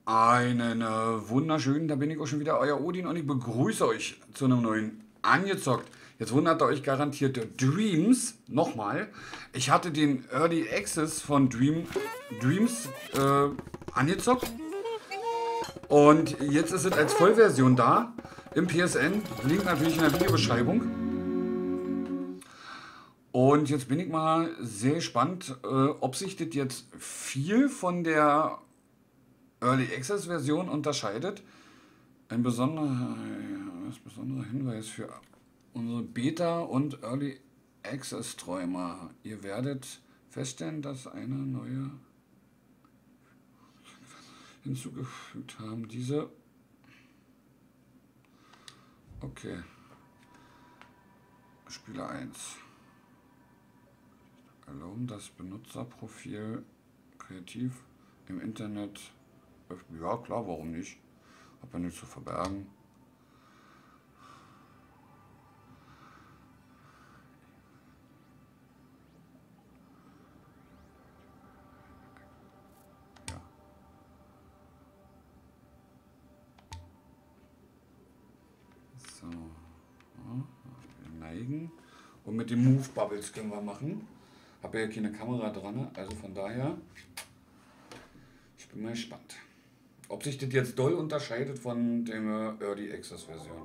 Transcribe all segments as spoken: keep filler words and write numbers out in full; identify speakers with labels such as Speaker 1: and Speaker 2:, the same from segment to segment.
Speaker 1: Einen äh, wunderschönen, da bin ich auch schon wieder, euer Odin, und ich begrüße euch zu einem neuen Angezockt. Jetzt wundert ihr euch garantiert Dreams, nochmal. Ich hatte den Early Access von Dream, Dreams äh, angezockt und jetzt ist es als Vollversion da im P S N. Link natürlich in der Videobeschreibung. Und jetzt bin ich mal sehr gespannt, äh, ob sich das jetzt viel von der Early Access Version unterscheidet. Ein besonderer, ein besonderer Hinweis für unsere Beta- und Early Access Träumer. Ihr werdet feststellen, dass eine neue hinzugefügt haben. Diese. Okay. Spieler eins. Erlauben das Benutzerprofil kreativ im Internet. Ja, klar, warum nicht? Hab ja nichts zu verbergen. Ja. So. Ja, wir neigen. Und mit den Move Bubbles können wir machen. Habe ja keine Kamera dran, also von daher, ich bin mal gespannt, ob sich das jetzt doll unterscheidet von der Early Access Version.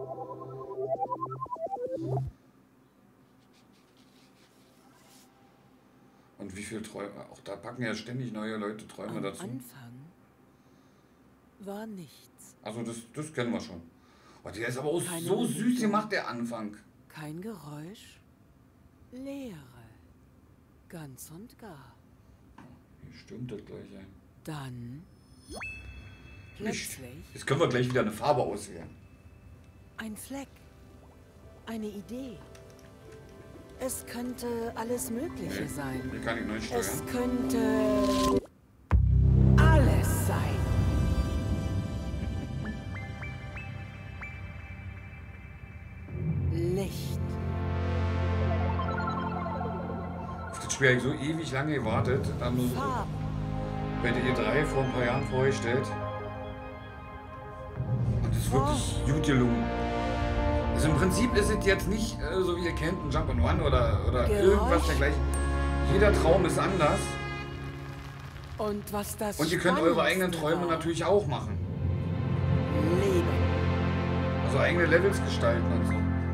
Speaker 1: Und wie viele Träume, auch da packen ja ständig neue Leute Träume
Speaker 2: Am
Speaker 1: dazu.
Speaker 2: Anfang war nichts.
Speaker 1: Also das, das kennen wir schon. Oh, der ist aber auch
Speaker 2: Keine
Speaker 1: so süß
Speaker 2: Bewegung.
Speaker 1: gemacht, der Anfang.
Speaker 2: Kein Geräusch, Leere, ganz und gar.
Speaker 1: Hier stimmt das gleich ein.
Speaker 2: Dann
Speaker 1: Nicht.
Speaker 2: plötzlich
Speaker 1: Jetzt können wir gleich wieder eine Farbe auswählen.
Speaker 2: ein Fleck, eine Idee. Es könnte alles Mögliche
Speaker 1: Nee,
Speaker 2: sein.
Speaker 1: hier kann ich neu steuern.
Speaker 2: Es könnte alles sein. Licht,
Speaker 1: Auf das Spiel habe ich so ewig lange gewartet. Dann nur
Speaker 2: Farben,
Speaker 1: bei der E drei vor ein paar Jahren vorgestellt. Und das ist wirklich gut gelungen. Also im Prinzip ist es jetzt nicht äh, so wie ihr kennt, ein Jump'n'Run oder, oder
Speaker 2: Geräusch.
Speaker 1: irgendwas dergleichen. Jeder Traum ist anders.
Speaker 2: und was das
Speaker 1: Und ihr könnt eure
Speaker 2: Spannendste
Speaker 1: eigenen Träume
Speaker 2: war,
Speaker 1: natürlich auch machen.
Speaker 2: Leben.
Speaker 1: Also eigene Levels gestalten und so.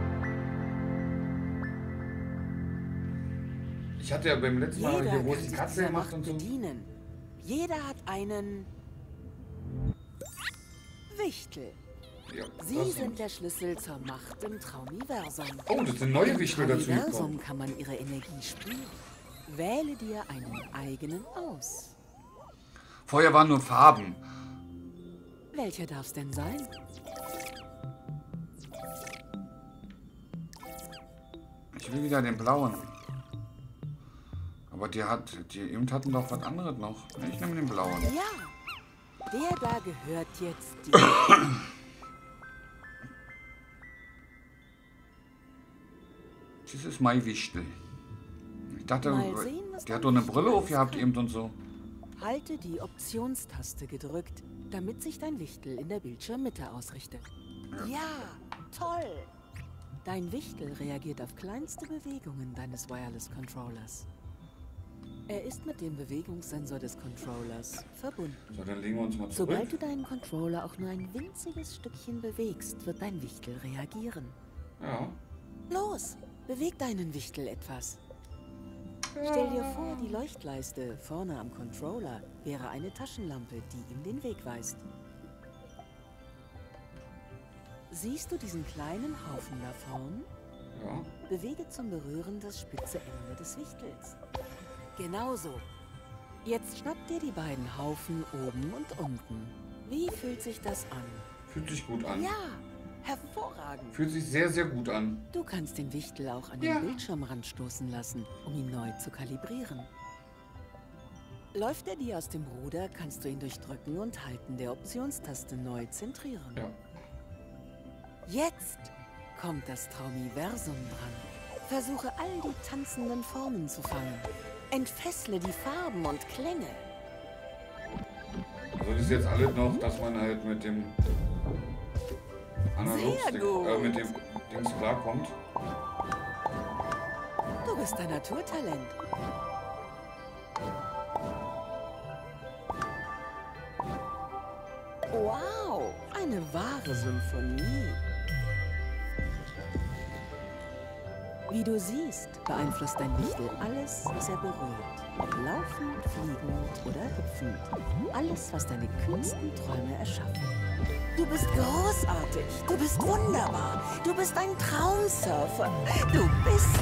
Speaker 1: Ich hatte ja beim letzten Mal
Speaker 2: Jeder
Speaker 1: hier, wo
Speaker 2: kann
Speaker 1: es die
Speaker 2: sich
Speaker 1: Katze
Speaker 2: dieser
Speaker 1: gemacht
Speaker 2: Macht
Speaker 1: und so.
Speaker 2: bedienen. Jeder hat einen Wichtel.
Speaker 1: Ja,
Speaker 2: Sie
Speaker 1: das-
Speaker 2: sind der Schlüssel zur Macht im Traumiversum.
Speaker 1: Oh, das sind neue
Speaker 2: Im
Speaker 1: Wichtel dazu gekommen.
Speaker 2: Traumiversum kann man ihre Energie spüren. Wähle dir einen eigenen aus.
Speaker 1: Vorher waren nur Farben.
Speaker 2: Welcher darf es denn sein?
Speaker 1: Ich will wieder den blauen. Aber die hat, die eben hatten doch was anderes noch. Ich nehme den blauen.
Speaker 2: Ja, der da gehört jetzt dir.
Speaker 1: Das ist mein Wichtel. Ich dachte,
Speaker 2: Mal sehen, was
Speaker 1: der hat
Speaker 2: dein
Speaker 1: doch eine Brille
Speaker 2: Wichtel
Speaker 1: aufgehabt
Speaker 2: alles
Speaker 1: eben und so.
Speaker 2: Halte die Optionstaste gedrückt, damit sich dein Wichtel in der Bildschirmmitte ausrichtet. Ja, toll! Dein Wichtel reagiert auf kleinste Bewegungen deines Wireless Controllers. Er ist mit dem Bewegungssensor des Controllers verbunden.
Speaker 1: So, dann legen wir uns mal zurück.
Speaker 2: Sobald du deinen Controller auch nur ein winziges Stückchen bewegst, wird dein Wichtel reagieren.
Speaker 1: Ja.
Speaker 2: Los, beweg deinen Wichtel etwas. Stell dir vor, die Leuchtleiste vorne am Controller wäre eine Taschenlampe, die ihm den Weg weist. Siehst du diesen kleinen Haufen da vorn?
Speaker 1: Ja.
Speaker 2: Bewege zum Berühren das spitze Ende des Wichtels. Genauso. Jetzt schnapp dir die beiden Haufen oben und unten. Wie fühlt sich das an?
Speaker 1: Fühlt sich gut an.
Speaker 2: Ja, hervorragend.
Speaker 1: Fühlt sich sehr, sehr gut an.
Speaker 2: Du kannst den Wichtel auch an den
Speaker 1: Ja.
Speaker 2: Bildschirmrand stoßen lassen, um ihn neu zu kalibrieren. Läuft er dir aus dem Ruder, kannst du ihn durch Drücken und Halten der Optionstaste neu zentrieren.
Speaker 1: Ja.
Speaker 2: Jetzt kommt das Traumiversum dran. Versuche all die tanzenden Formen zu fangen. Entfessle die Farben und Klänge.
Speaker 1: Also das jetzt alles noch, dass man halt mit dem Analogstick, äh, mit dem Dings klarkommt.
Speaker 2: Du bist ein Naturtalent. Wow, eine wahre Symphonie. Wie du siehst, beeinflusst dein Wichtel alles, was er berührt. Ob laufend, fliegend oder hüpfend. Alles, was deine kühnsten Träume erschaffen. Du bist großartig. Du bist wunderbar. Du bist ein Traumsurfer. Du bist...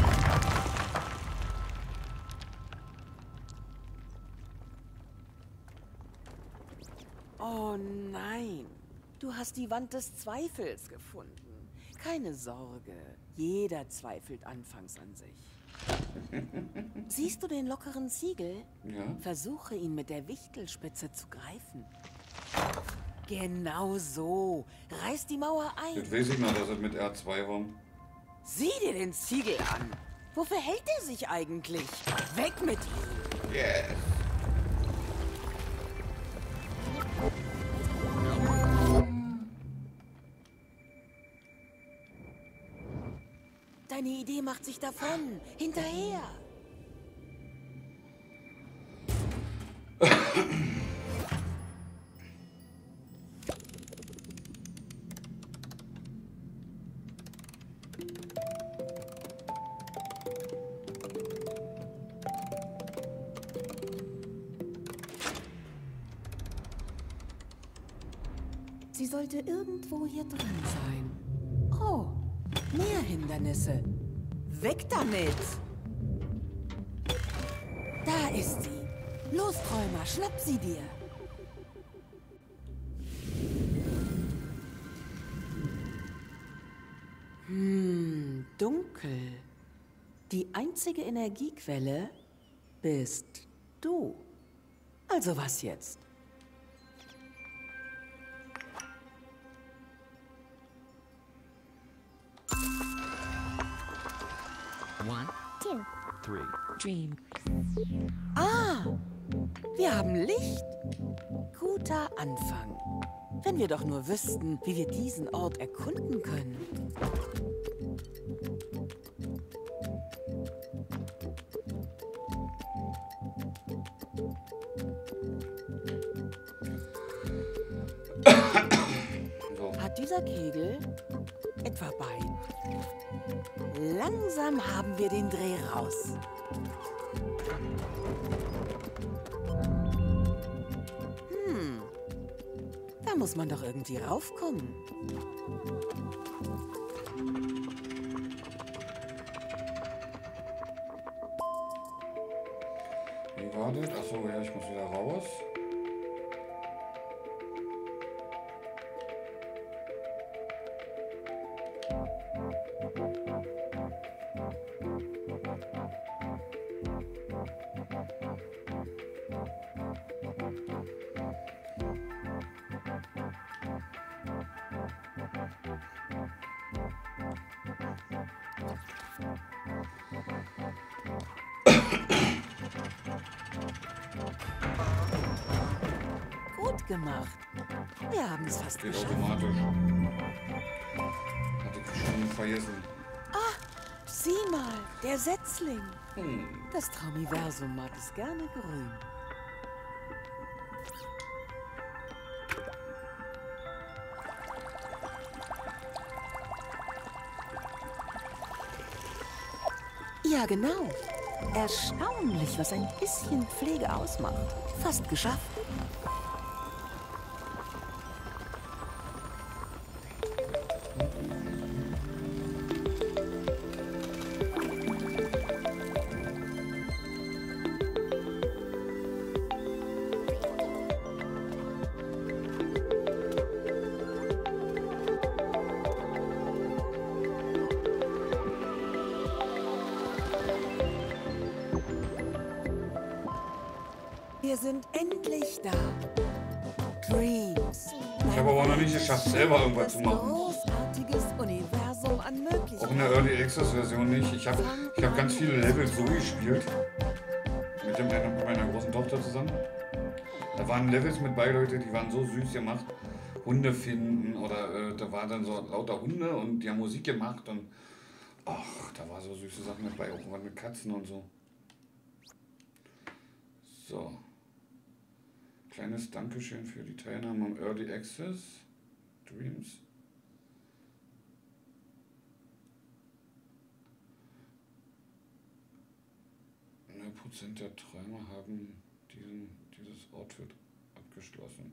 Speaker 2: Oh nein. Du hast die Wand des Zweifels gefunden. Keine Sorge. Jeder zweifelt anfangs an sich. Siehst du den lockeren Ziegel?
Speaker 1: Ja.
Speaker 2: Versuche ihn mit der Wichtelspitze zu greifen. Genau so. Reiß die Mauer ein.
Speaker 1: Jetzt weiß ich mal, dass es mit R zwei war.
Speaker 2: Sieh dir den Ziegel an. Wofür hält er sich eigentlich? Weg mit ihm.
Speaker 1: Yes.
Speaker 2: Deine Idee macht sich davon. Hinterher. Sie sollte irgendwo hier drin sein. Oh, mehr Hindernisse. Weg damit! Da ist sie. Los, Träumer, schnapp sie dir. Hm, dunkel. Die einzige Energiequelle bist du. Also was jetzt?
Speaker 3: One, two, three. Dream.
Speaker 2: Ah, wir haben Licht. Guter Anfang. Wenn wir doch nur wüssten, wie wir diesen Ort erkunden können. Hat dieser Kegel etwa Bein? Langsam haben wir den Dreh raus. Hm, da muss man doch irgendwie raufkommen.
Speaker 1: Wie war das? Achso, ja, ich muss wieder raus.
Speaker 2: Gut gemacht. Wir haben es fast
Speaker 1: Geht
Speaker 2: geschafft.
Speaker 1: automatisch. Hatte ich schon vergessen.
Speaker 2: Sieh mal, der Setzling.
Speaker 1: Hm.
Speaker 2: Das Traumiversum mag es gerne grün. Ja, genau. Erstaunlich, was ein bisschen Pflege ausmacht. Fast geschafft. Wir sind endlich da. Dreams.
Speaker 1: Ich habe aber auch noch nicht geschafft, selber irgendwas zu machen.
Speaker 2: Großartiges Universum an Möglichkeiten.
Speaker 1: Auch in der Early Access Version nicht. Ich habe ich hab ganz viele Level so gespielt. Mit, dem, mit meiner großen Tochter zusammen. Das waren Levels mit bei, Leute, die waren so süß gemacht. Hunde finden oder äh, da war dann so lauter Hunde und die haben Musik gemacht und ach, da war so süße Sachen mit bei, auch was mit Katzen und so. So. Kleines Dankeschön für die Teilnahme am Early Access. Dreams. neun Prozent der Träumer haben diesen, dieses Outfit abgeschlossen.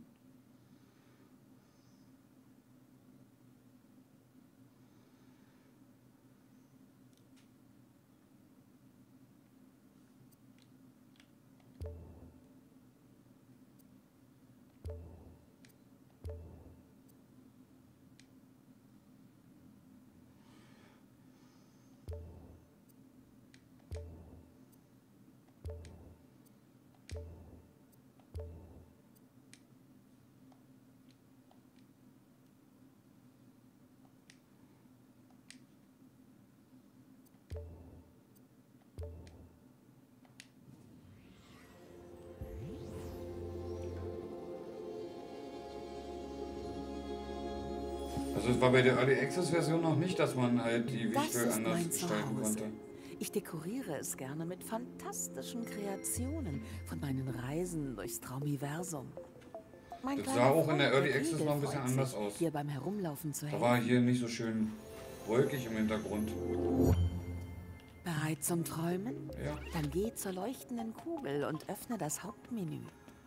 Speaker 1: Also es war bei der Early Access Version noch nicht, dass man halt die
Speaker 2: Das
Speaker 1: Wichtel
Speaker 2: ist
Speaker 1: anders
Speaker 2: mein
Speaker 1: gestalten
Speaker 2: Zuhause.
Speaker 1: konnte.
Speaker 2: Ich dekoriere es gerne mit fantastischen Kreationen von meinen Reisen durchs Traumiversum. Mein
Speaker 1: Das
Speaker 2: kleiner
Speaker 1: sah auch in der
Speaker 2: Freund,
Speaker 1: Early
Speaker 2: der
Speaker 1: Access
Speaker 2: Kegel,
Speaker 1: noch ein bisschen
Speaker 2: freut
Speaker 1: anders
Speaker 2: sich,
Speaker 1: aus.
Speaker 2: hier beim Herumlaufen zu
Speaker 1: Da
Speaker 2: helfen.
Speaker 1: war hier nicht so schön wolkig im Hintergrund.
Speaker 2: Bereit zum Träumen?
Speaker 1: Ja.
Speaker 2: Dann geh zur leuchtenden Kugel und öffne das Hauptmenü.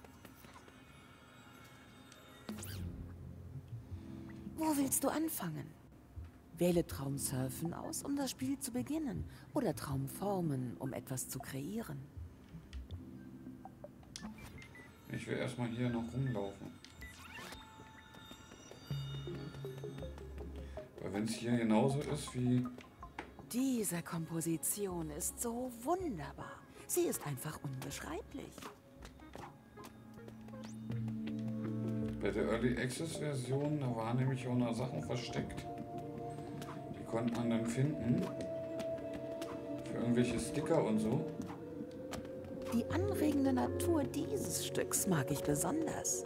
Speaker 2: Wo willst du anfangen? Wähle Traumsurfen aus, um das Spiel zu beginnen, oder Traumformen, um etwas zu kreieren.
Speaker 1: Ich will erstmal hier noch rumlaufen. Weil wenn es hier genauso ist wie...
Speaker 2: Diese Komposition ist so wunderbar. Sie ist einfach unbeschreiblich.
Speaker 1: Bei der Early Access Version, da waren nämlich auch noch Sachen versteckt. Die konnte man dann finden. Für irgendwelche Sticker und so.
Speaker 2: Die anregende Natur dieses Stücks mag ich besonders.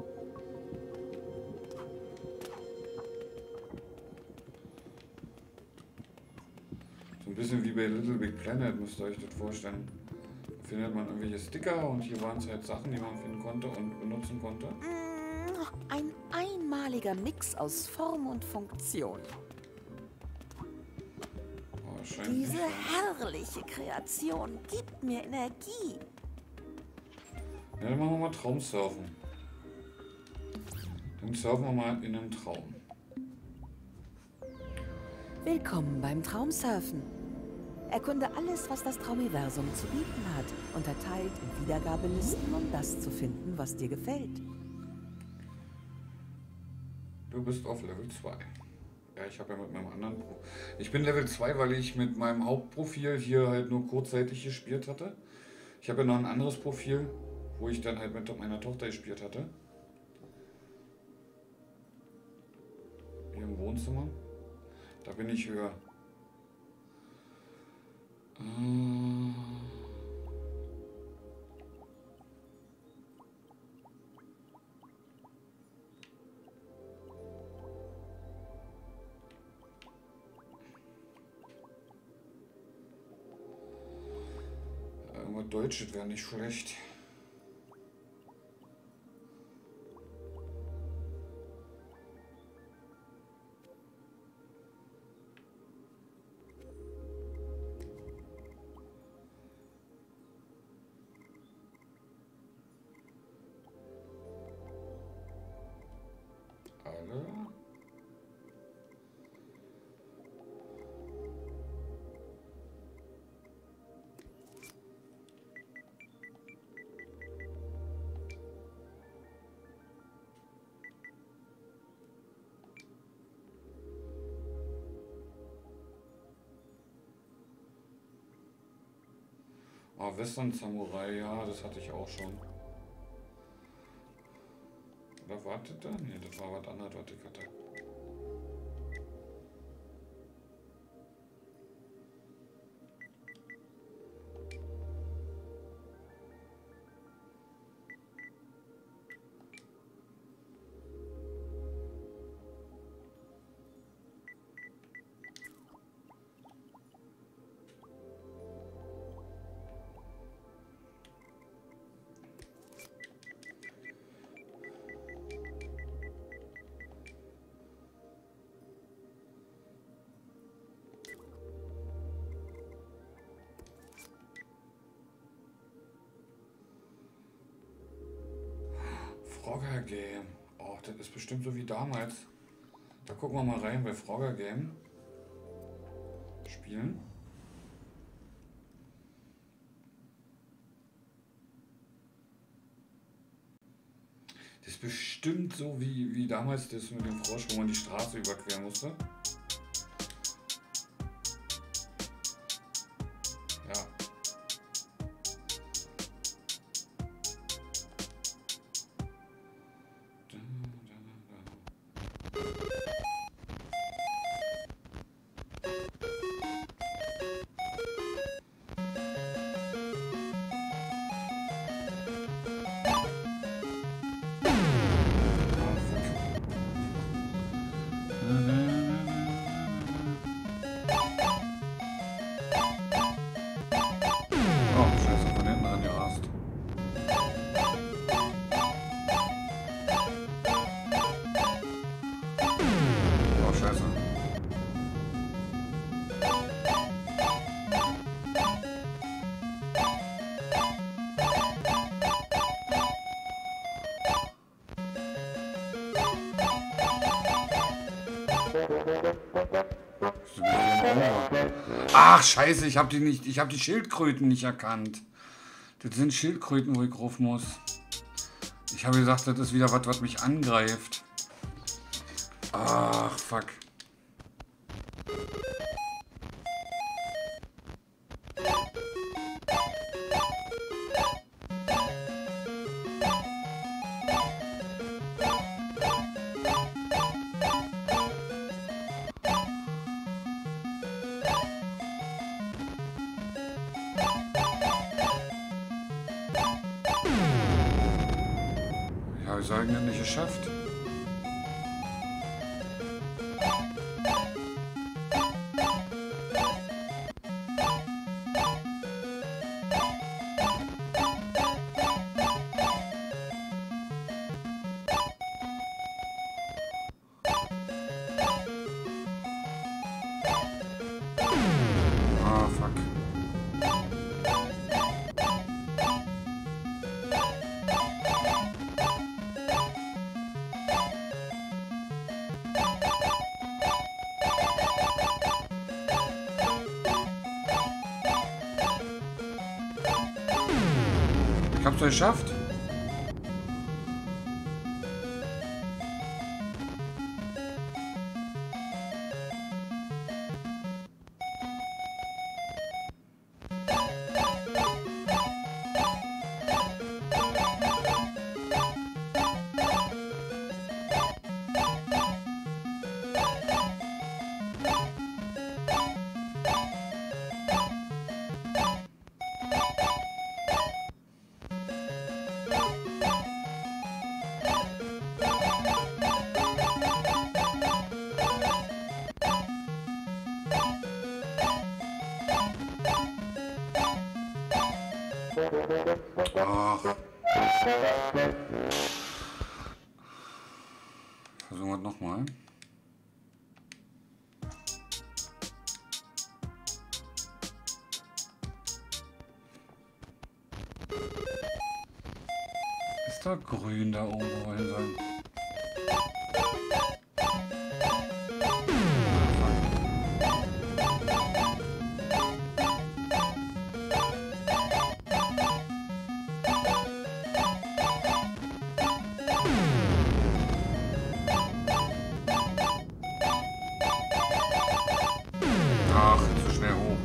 Speaker 1: So ein bisschen wie bei Little Big Planet, müsst ihr euch das vorstellen. Da findet man irgendwelche Sticker und hier waren es halt Sachen, die man finden konnte und benutzen konnte.
Speaker 2: Ein einmaliger Mix aus Form und Funktion.
Speaker 1: Oh, scheint
Speaker 2: Diese
Speaker 1: nicht so.
Speaker 2: herrliche Kreation gibt mir Energie.
Speaker 1: Ja, dann machen wir mal Traumsurfen. Dann surfen wir mal in einem Traum.
Speaker 2: Willkommen beim Traumsurfen. Erkunde alles, was das Traumiversum zu bieten hat, unterteilt in Wiedergabelisten, um das zu finden, was dir gefällt.
Speaker 1: Du bist auf Level zwei. Ja, ich habe ja mit meinem anderen Pro. Ich bin Level zwei, weil ich mit meinem Hauptprofil hier halt nur kurzzeitig gespielt hatte. Ich habe ja noch ein anderes Profil, wo ich dann halt mit meiner Tochter gespielt hatte. Hier im Wohnzimmer. Da bin ich höher. Äh Irgendwas Deutsches wäre nicht schlecht. Alle. Oh, Western Samurai, ja, das hatte ich auch schon. Oder wartet da? Ne, das war was anderes, was ich hatte. Frogger Game. Oh, das ist bestimmt so wie damals. Da gucken wir mal rein bei Frogger Game. Spielen. Das ist bestimmt so wie, wie damals das mit dem Frosch, wo man die Straße überqueren musste. Ja. Oh, scheiße, von hinten rangerast. Oh, scheiße. Ach, scheiße, ich habe die nicht, ich habe die Schildkröten nicht erkannt. Das sind Schildkröten, wo ich drauf muss. Ich habe gesagt, das ist wieder was, was mich angreift. Ach, fuck. Ja, ich sage, nicht geschafft. Ah, fuck. Ich hab's geschafft. Ach. Versuchen wir es nochmal. Ist da grün da oben, wo wir hin sollen? Ach, zu schnell hoch.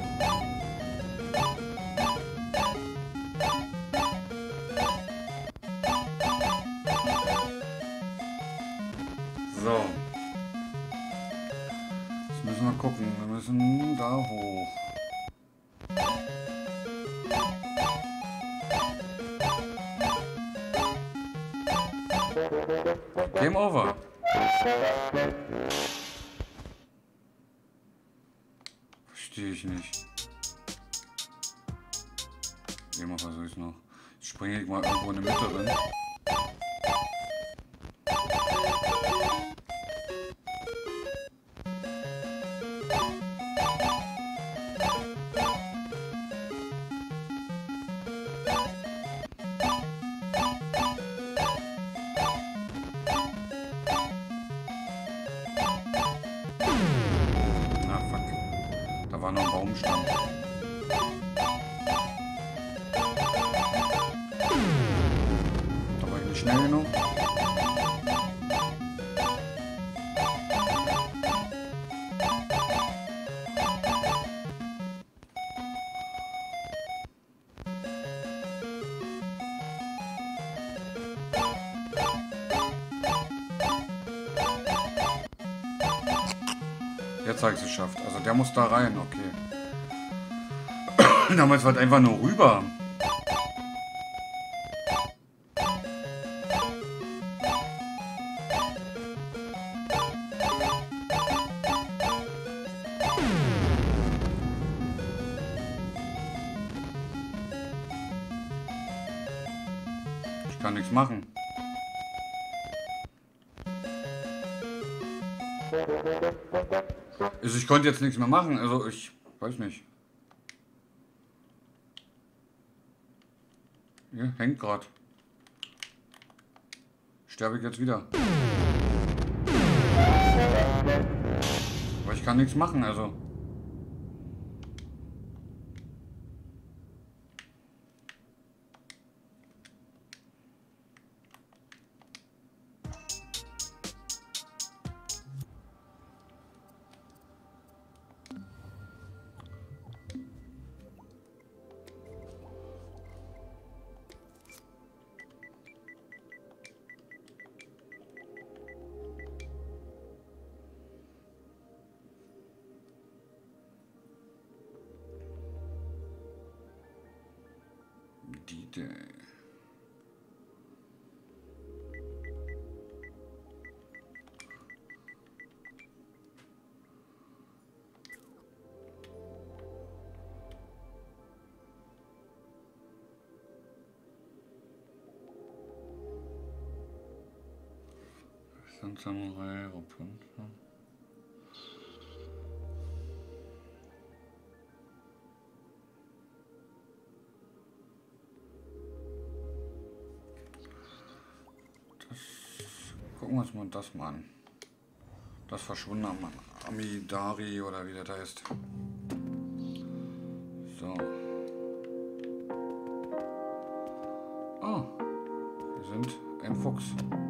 Speaker 1: So. Jetzt müssen wir gucken. Wir müssen da hoch. Game over. Verstehe ich nicht. Immer versuche ich es noch. Jetzt springe ich mal irgendwo in der Mitte drin. war nur ein Baumstamm. Da war ich nicht schnell genug. Jetzt habe ich es geschafft. Also der muss da rein, okay. Damals war es einfach nur rüber. Ich kann nichts machen. Also ich konnte jetzt nichts mehr machen, also ich weiß nicht. Hier, hängt gerade. Sterbe ich jetzt wieder. Aber ich kann nichts machen, also. Die sind Samurai, Rapunzel. Gucken wir uns mal das mal an. Das verschwundene Amidari oder wie das heißt. So. Ah, wir sind ein Fuchs.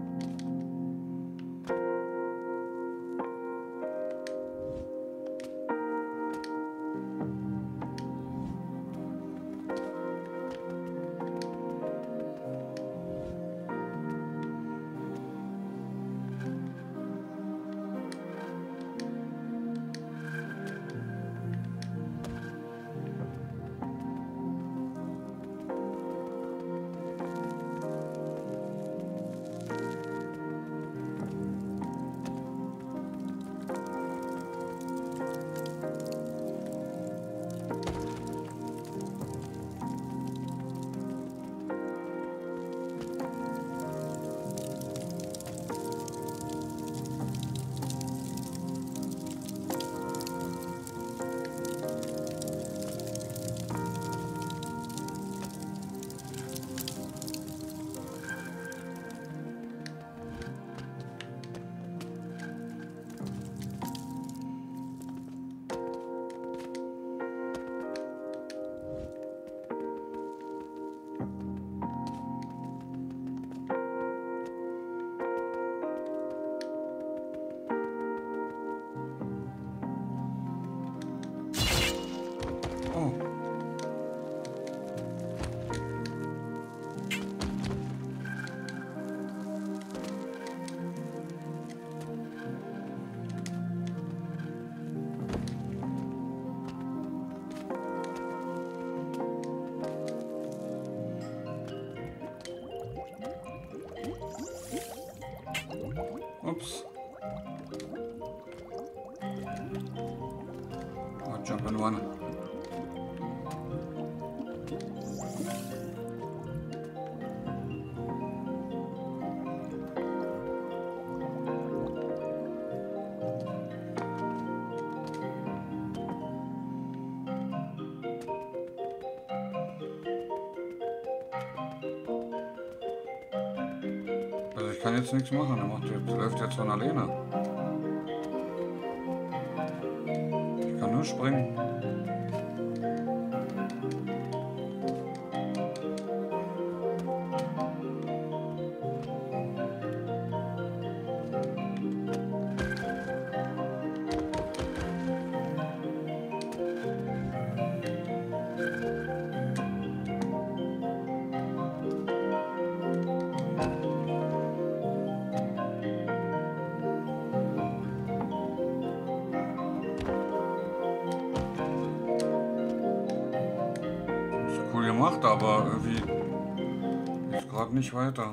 Speaker 1: Ups. Oh, jump and run. Also ich kann jetzt nichts machen, er macht jetzt, läuft jetzt von alleine. Ich kann nur springen. gemacht, aber irgendwie ist gerade nicht weiter.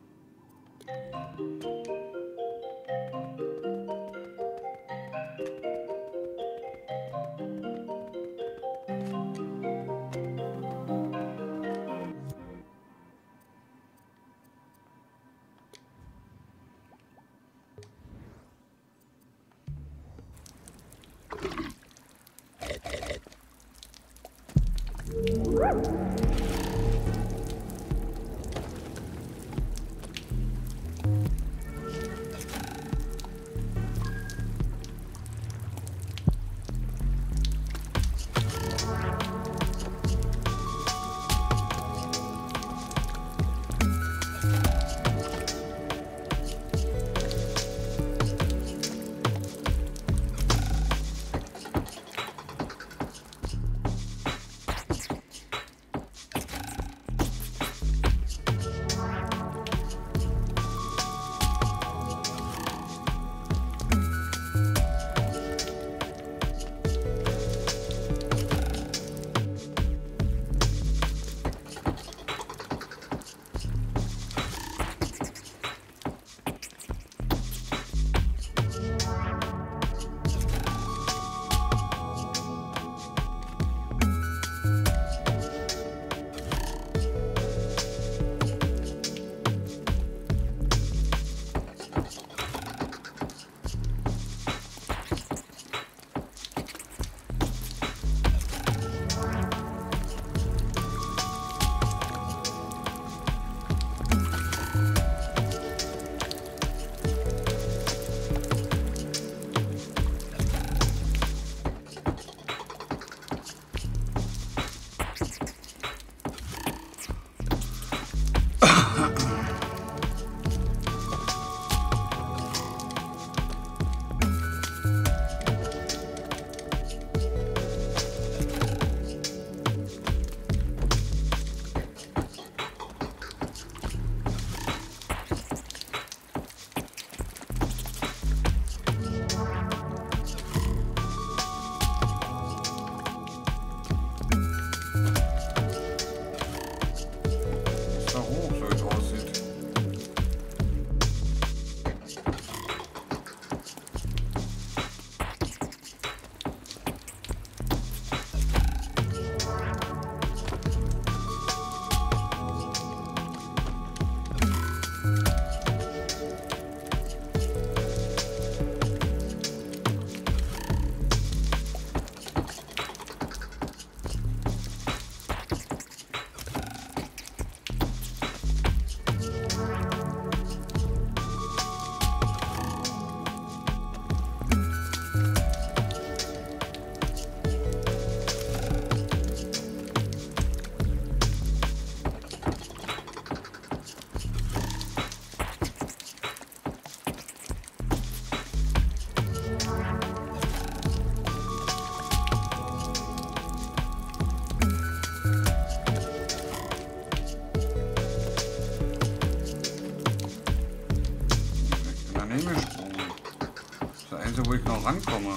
Speaker 1: Wo ich noch rankomme.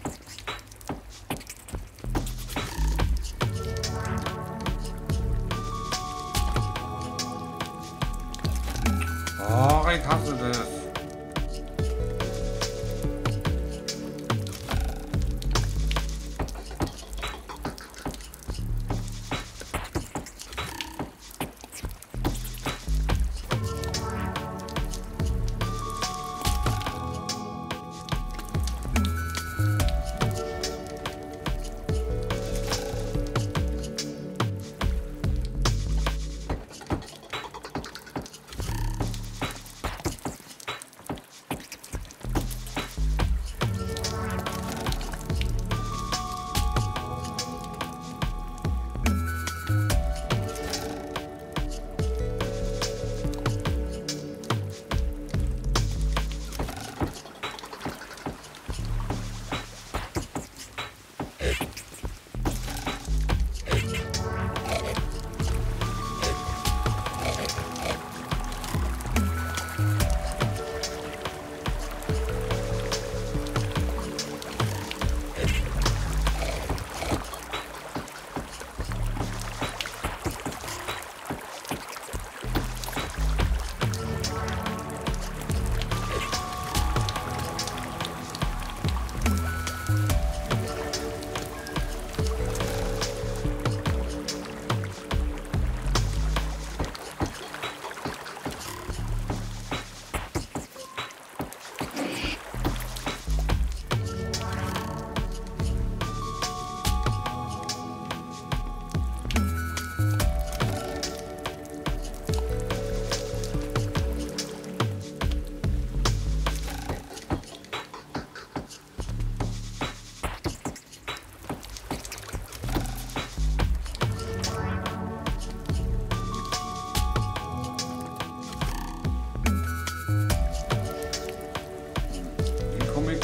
Speaker 1: Oh, ich hasse das.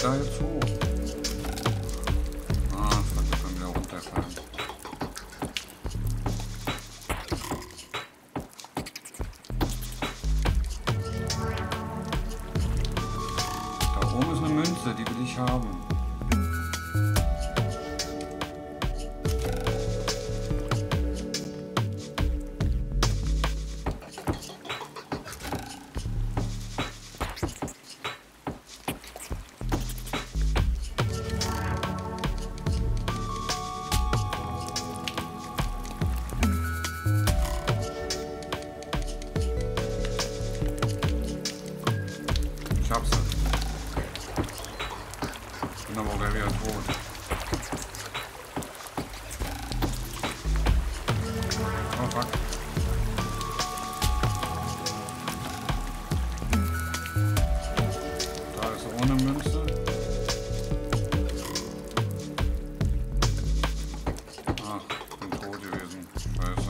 Speaker 1: da jetzt hoch? Ah, fuck, wir können wieder runterfallen. Da oben ist eine Münze, die will ich haben. Ich hab's. Bin aber auch wieder tot. Oh fuck. Da ist ohne Münze. Ach, bin tot gewesen. Scheiße.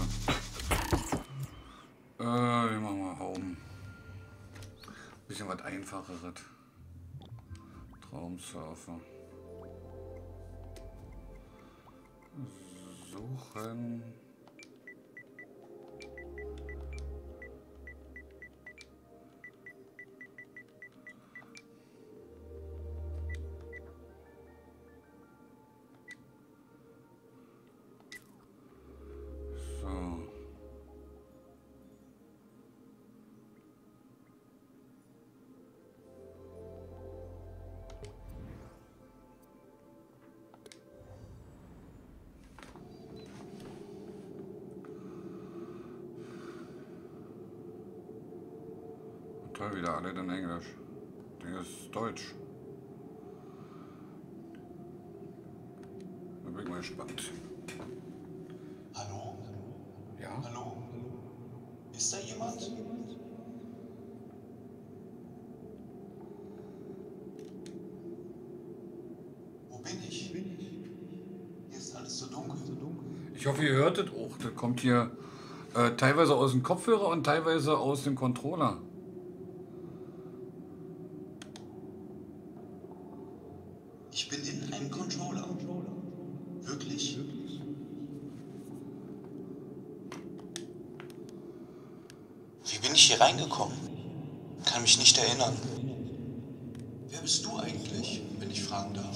Speaker 1: Äh, wir machen mal Home. Bisschen was Einfacheres. Traumsurfer. Suchen. So. Toll, wieder alle in Englisch. Der ist Deutsch. Da bin ich mal gespannt.
Speaker 4: Hallo?
Speaker 1: Ja?
Speaker 4: Hallo? Ist da jemand? Wo bin ich? Hier ist alles so dunkel.
Speaker 1: Ich hoffe, ihr hört es auch. Das kommt hier äh, teilweise aus dem Kopfhörer und teilweise aus dem Controller.
Speaker 4: Ich bin in einem Controller. Wirklich? Wie bin ich hier reingekommen? Kann mich nicht erinnern. Wer bist du eigentlich, wenn ich fragen darf?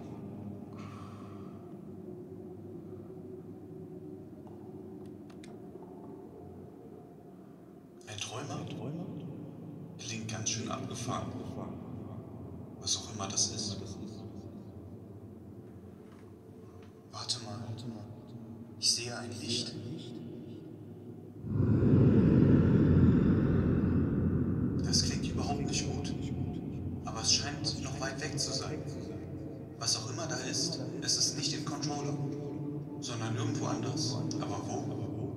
Speaker 4: Ein Träumer? Klingt ganz schön abgefahren. Was auch immer das ist. Warte mal. Ich sehe ein Licht. Das klingt überhaupt nicht gut. Aber es scheint noch weit weg zu sein. Was auch immer da ist, es ist nicht im Controller, sondern irgendwo anders. Aber wo?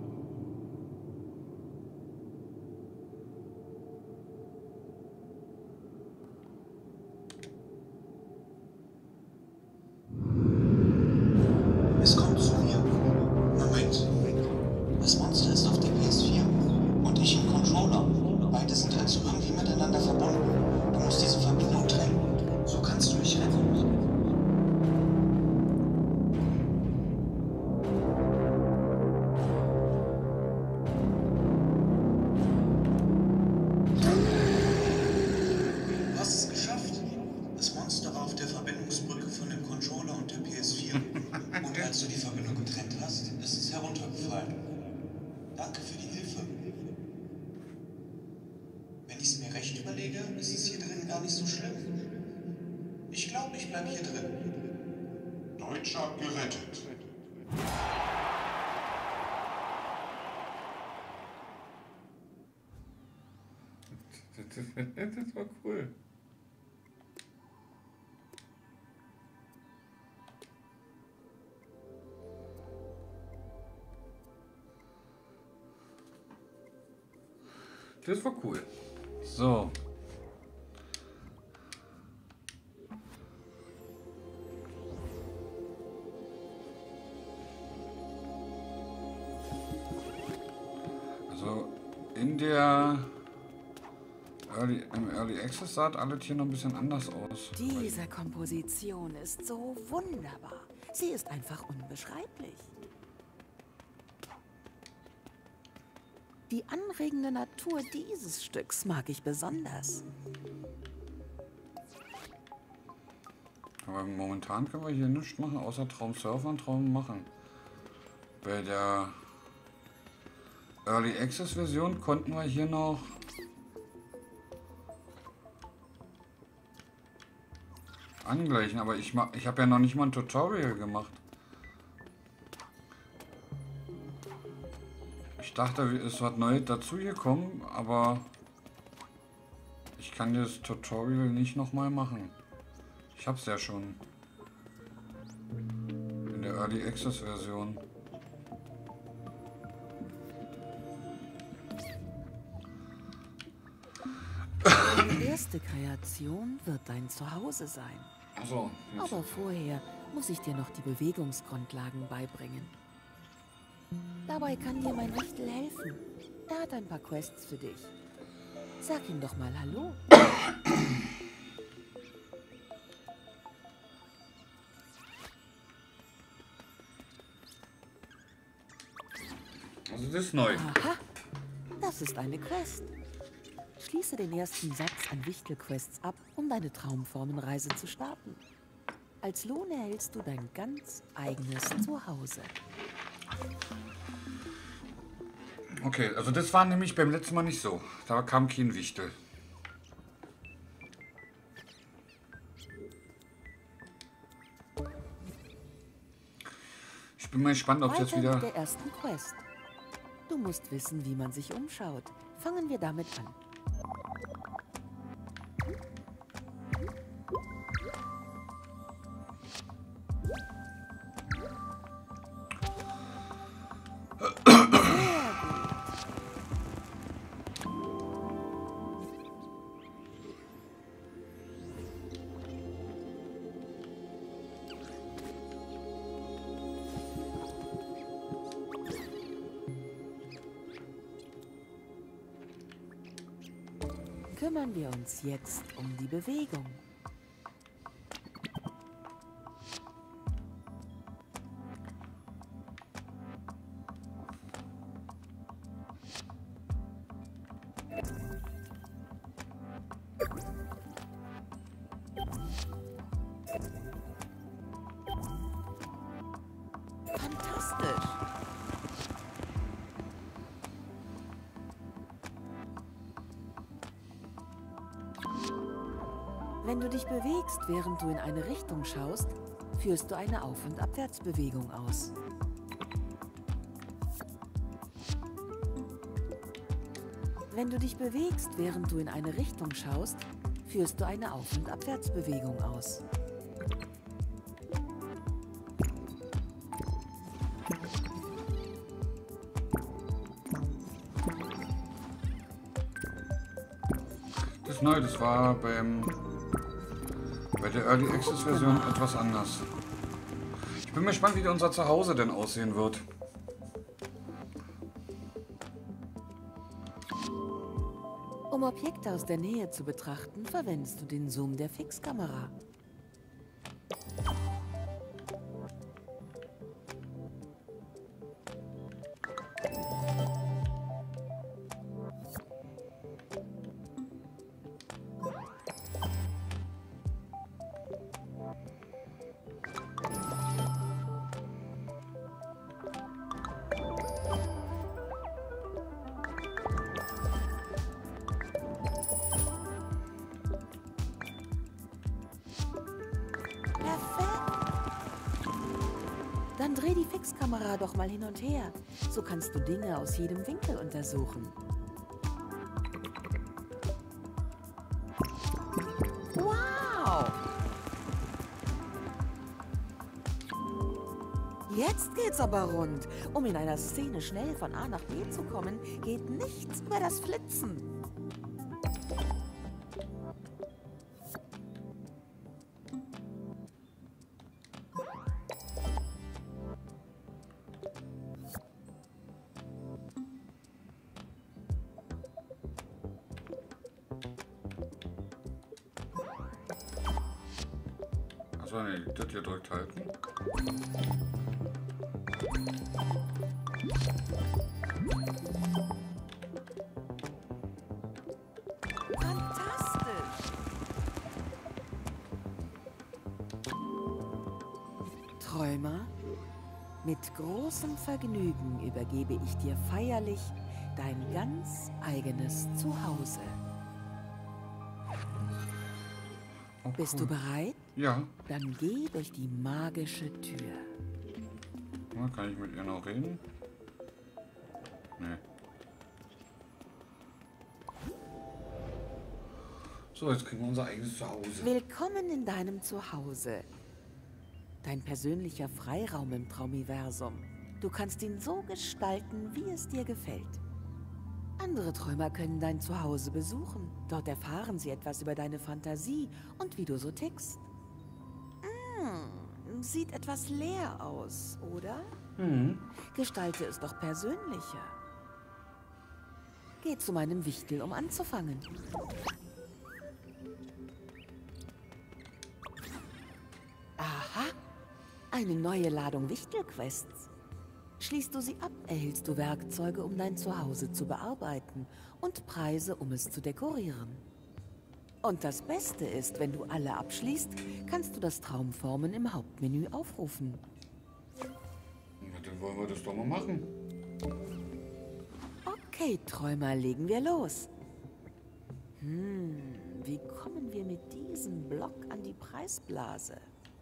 Speaker 4: Es kommt zu mir. Moment. Das Monster ist auf der P S vier und ich im Controller. Beide sind also irgendwie miteinander verbunden. Du musst diese Verbindung trennen. So kannst du mich retten. Du hast es geschafft. Das Monster war auf der Verbindungsbrücke von dem Controller und der P S vier. Und als du die Verbindung getrennt hast, ist es heruntergefallen. Danke für die Hilfe. Wenn ich es mir recht überlege, ist es hier drin gar nicht so schlimm. Ich glaube, ich bleibe hier drin. Deutscher gerettet.
Speaker 1: Das war cool. Das war cool. So. Also in der Early, im Early Access sah alles hier noch ein bisschen anders aus.
Speaker 2: Diese Komposition ist so wunderbar. Sie ist einfach unbeschreiblich. Die anregende Natur dieses Stücks mag ich besonders.
Speaker 1: Aber momentan können wir hier nichts machen, außer Traum surfen und Traum machen. Bei der Early Access Version konnten wir hier noch angleichen, aber ich, ich habe ja noch nicht mal ein Tutorial gemacht. Ich dachte, es ist was Neues dazugekommen, aber ich kann das Tutorial nicht nochmal machen. Ich habe es ja schon in der Early Access Version.
Speaker 2: Deine erste Kreation wird dein Zuhause sein.
Speaker 1: Achso,
Speaker 2: Aber vorher muss ich dir noch die Bewegungsgrundlagen beibringen. Dabei kann dir mein Wichtel helfen. Er hat ein paar Quests für dich. Sag ihm doch mal Hallo.
Speaker 1: also das ist neu.
Speaker 2: Aha, das ist eine Quest. Schließe den ersten Satz an Wichtel-Quests ab, um deine Traumformenreise zu starten. Als Lohn erhältst du dein ganz eigenes Zuhause.
Speaker 1: Okay, also das war nämlich beim letzten Mal nicht so. Da kam kein Wichtel. Ich bin mal gespannt, ob
Speaker 2: Weiter
Speaker 1: jetzt wieder...
Speaker 2: mit der ersten Quest. Du musst wissen, wie man sich umschaut. Fangen wir damit an. Kümmern wir uns jetzt um die Bewegung. Fantastisch! Wenn du dich bewegst, während du in eine Richtung schaust, führst du eine Auf- und Abwärtsbewegung aus. Wenn du dich bewegst, während du in eine Richtung schaust, führst du eine Auf- und Abwärtsbewegung aus.
Speaker 1: Das ist neu, das war beim... bei der Early Access Version etwas anders. Ich bin mal gespannt, wie unser Zuhause denn aussehen wird.
Speaker 2: Um Objekte aus der Nähe zu betrachten, verwendest du den Zoom der Fixkamera. Dann dreh die Fixkamera doch mal hin und her. So kannst du Dinge aus jedem Winkel untersuchen. Wow! Jetzt geht's aber rund. Um in einer Szene schnell von A nach B zu kommen, geht nichts über das Flitzen.
Speaker 1: So, ne, das hier drückt halten.
Speaker 2: Fantastisch! Träumer, mit großem Vergnügen übergebe ich dir feierlich dein ganz eigenes Zuhause.
Speaker 1: Oh,
Speaker 2: Bist
Speaker 1: cool.
Speaker 2: du bereit?
Speaker 1: Ja.
Speaker 2: Dann geh durch die magische Tür.
Speaker 1: Na, kann ich mit ihr noch reden? Nee. So, jetzt kriegen wir unser eigenes Zuhause.
Speaker 2: Willkommen in deinem Zuhause. Dein persönlicher Freiraum im Traumiversum. Du kannst ihn so gestalten, wie es dir gefällt. Andere Träumer können dein Zuhause besuchen. Dort erfahren sie etwas über deine Fantasie und wie du so tickst. Hm, sieht etwas leer aus, oder?
Speaker 1: Mhm.
Speaker 2: Gestalte es doch persönlicher. Geh zu meinem Wichtel, um anzufangen. Aha, eine neue Ladung Wichtelquests. Schließt du sie ab, erhältst du Werkzeuge, um dein Zuhause zu bearbeiten und Preise, um es zu dekorieren. Und das Beste ist, wenn du alle abschließt, kannst du das Traumformen im Hauptmenü aufrufen.
Speaker 1: Na, dann wollen wir das doch mal machen.
Speaker 2: Okay, Träumer, legen wir los. Hm, wie kommen wir mit diesem Block an die Preisblase?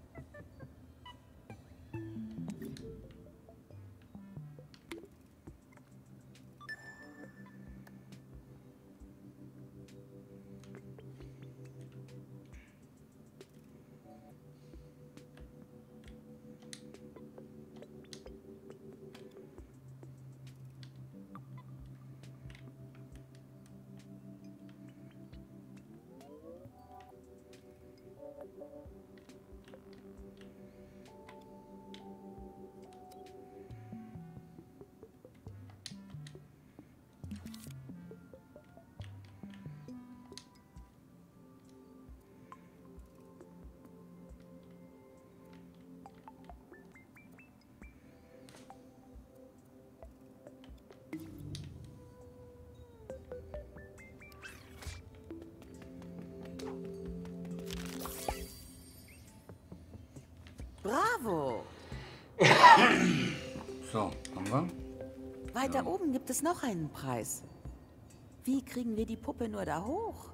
Speaker 2: Bravo!
Speaker 1: So, haben wir?
Speaker 2: Weiter oben gibt es noch einen Preis. Wie kriegen wir die Puppe nur da hoch?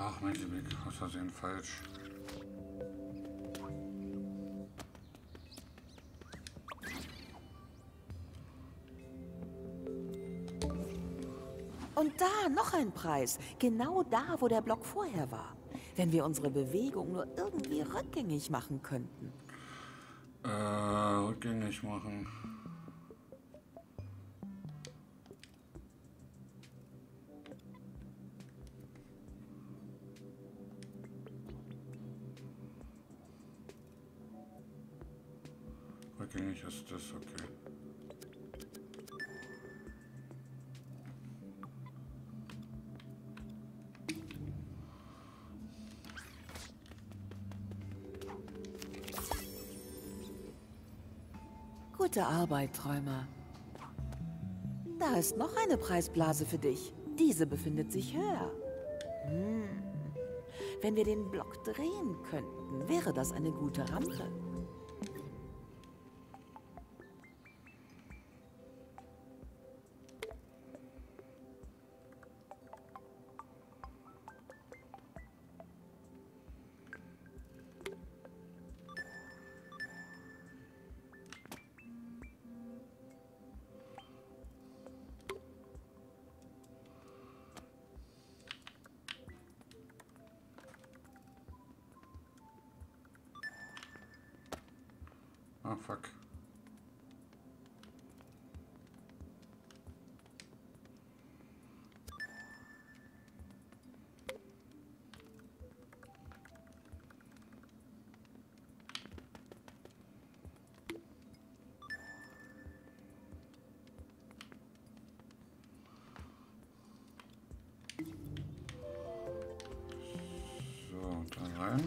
Speaker 1: Ach Mensch, ich bin aus Versehen falsch.
Speaker 2: Und da noch ein Preis. Genau da, wo der Block vorher war. Wenn wir unsere Bewegung nur irgendwie rückgängig machen könnten.
Speaker 1: Äh, rückgängig machen. Rückgängig ist das, okay.
Speaker 2: Gute Arbeit, Träumer. Da ist noch eine Preisblase für dich. Diese befindet sich höher. Hm. Wenn wir den Block drehen könnten, wäre das eine gute Rampe.
Speaker 1: Ah, fuck. So, da rein.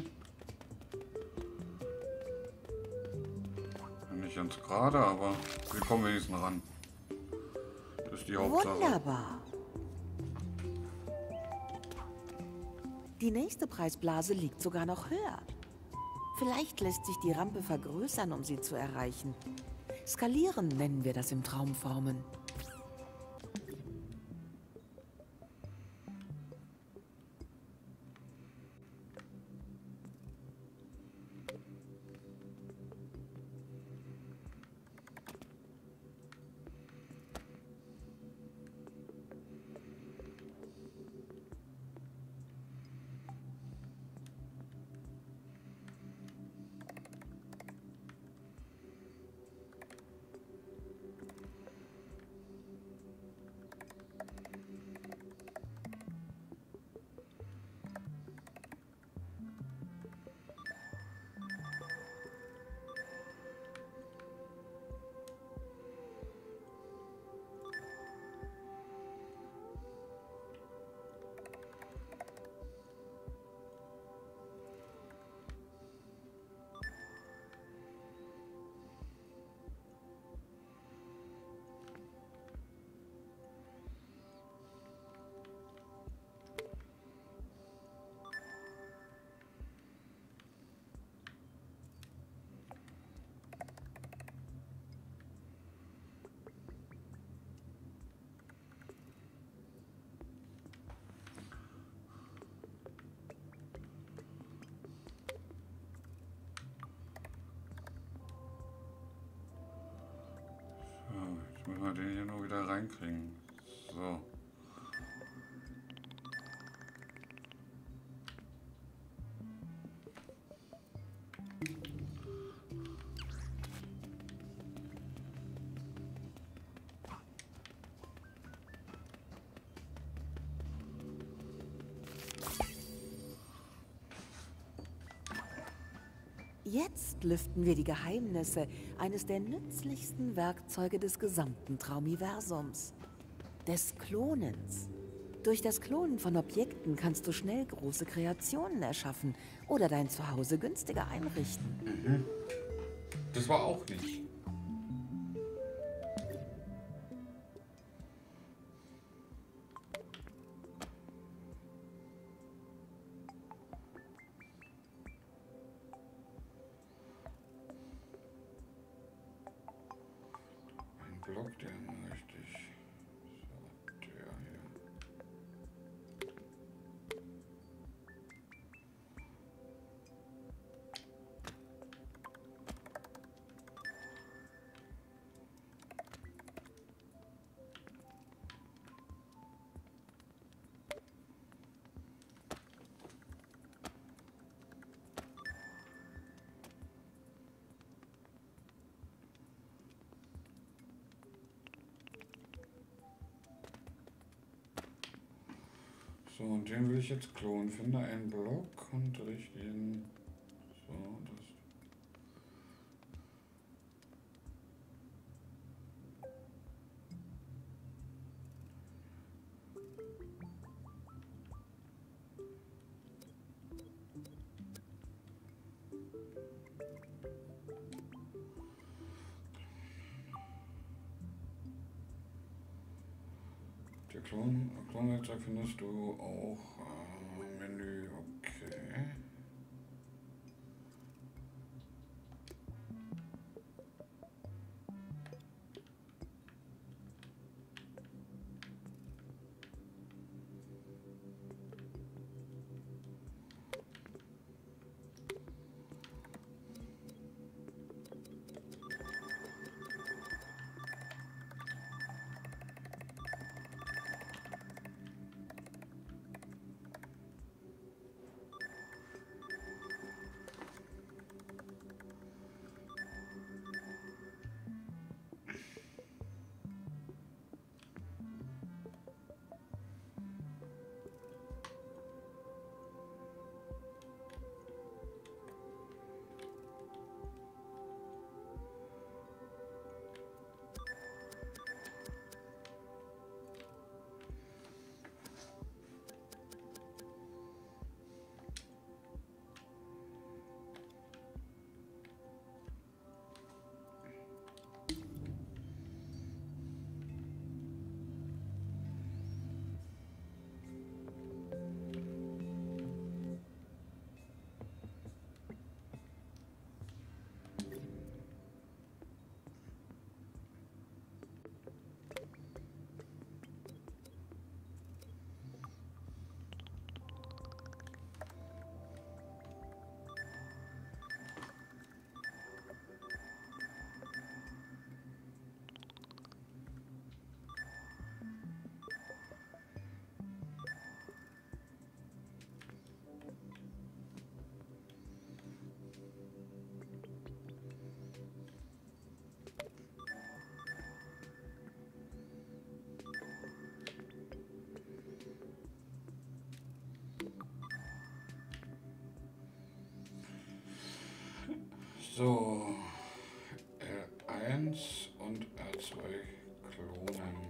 Speaker 1: Nicht ganz gerade, aber wir kommen wenigstens ran. Das ist die Hauptsache.
Speaker 2: Wunderbar. Die nächste Preisblase liegt sogar noch höher. Vielleicht lässt sich die Rampe vergrößern, um sie zu erreichen. Skalieren nennen wir das im Traumformen.
Speaker 1: Jetzt müssen wir den hier nur wieder reinkriegen. So.
Speaker 2: Jetzt lüften wir die Geheimnisse eines der nützlichsten Werkzeuge des gesamten Traumiversums. Des Klonens. Durch das Klonen von Objekten kannst du schnell große Kreationen erschaffen oder dein Zuhause günstiger einrichten.
Speaker 1: Mhm. Das war auch nicht. Block, der möchte ich. So, der hier. So, und den will ich jetzt klonen. Finde einen Block und richte ihn. So, das. Der Klon, Klonwerkzeug findest du auch äh, Menü, okay. So, R eins und R zwei klonen.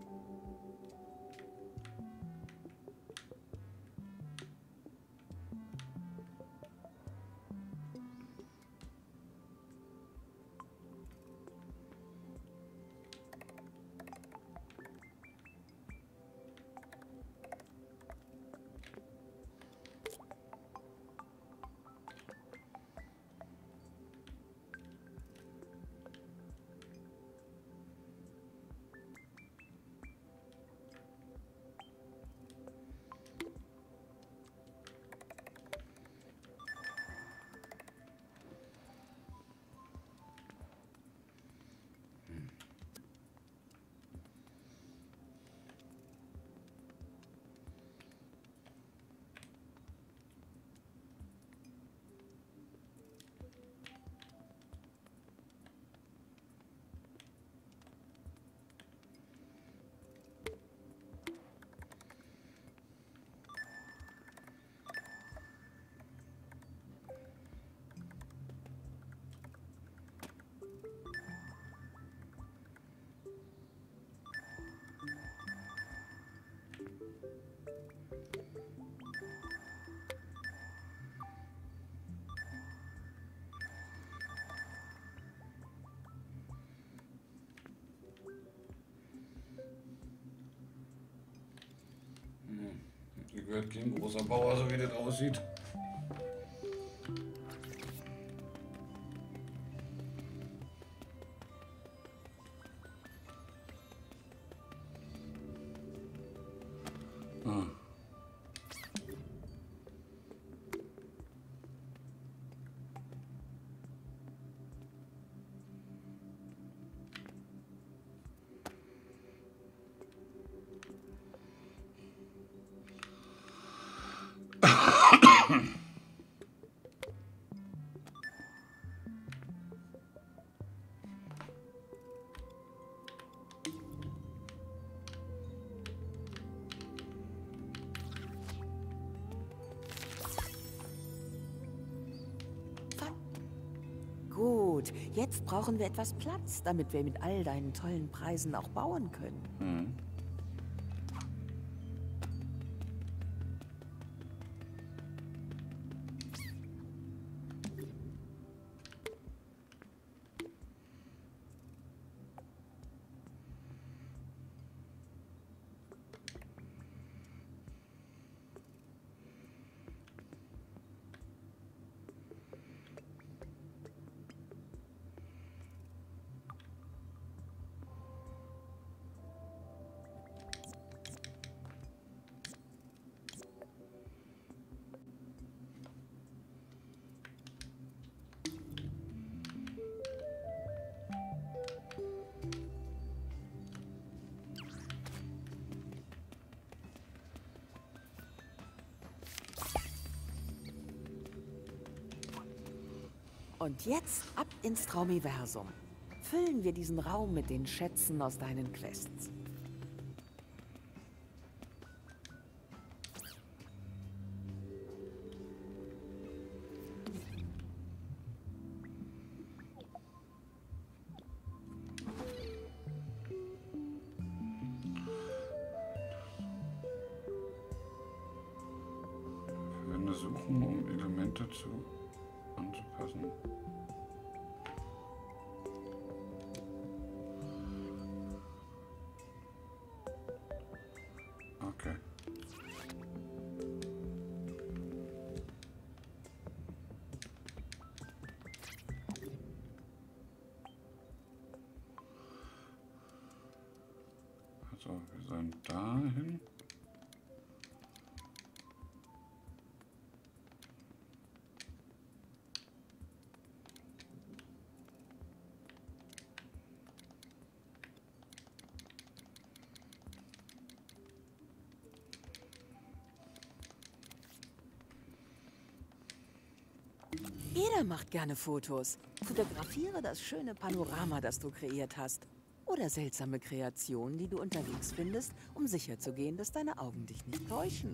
Speaker 1: Ihr gehört kein großer Bauer, so wie das aussieht. Ah.
Speaker 2: Gut, jetzt brauchen wir etwas Platz, damit wir mit all deinen tollen Preisen auch bauen können.
Speaker 1: Hm.
Speaker 2: Und jetzt ab ins Traumiversum. Füllen wir diesen Raum mit den Schätzen aus deinen Quests.
Speaker 1: Verwende Suchen, um Elemente zu anzupassen. Okay. Also, wir sollen dahin.
Speaker 2: Jeder macht gerne Fotos. Fotografiere das schöne Panorama, das du kreiert hast. Oder seltsame Kreationen, die du unterwegs findest, um sicherzugehen, dass deine Augen dich nicht täuschen.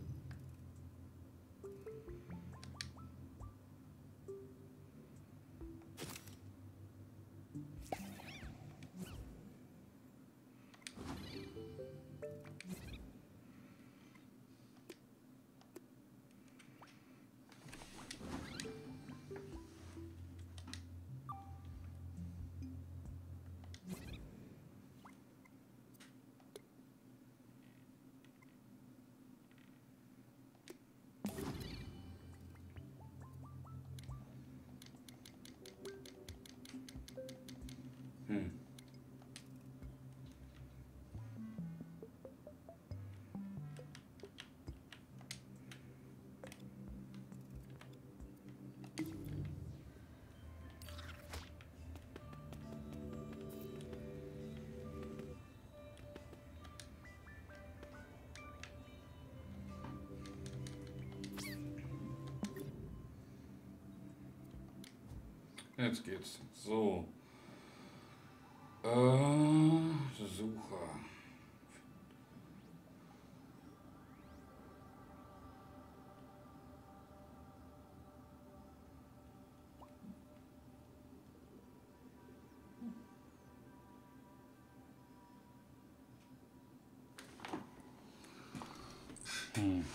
Speaker 1: Hm. Jetzt geht's. So. Äh, Sucher. Hm.